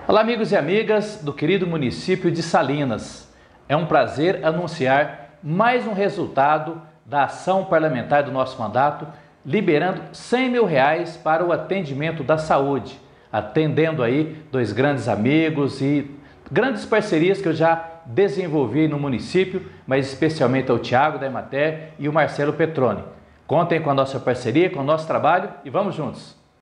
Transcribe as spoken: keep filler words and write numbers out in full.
Olá, amigos e amigas do querido município de Salinas. É um prazer anunciar mais um resultado da ação parlamentar do nosso mandato, liberando cem mil reais para o atendimento da saúde, atendendo aí dois grandes amigos e grandes parcerias que eu já desenvolvi no município, mas especialmente ao Tiago da Emater e o Marcelo Petroni. Contem com a nossa parceria, com o nosso trabalho e vamos juntos!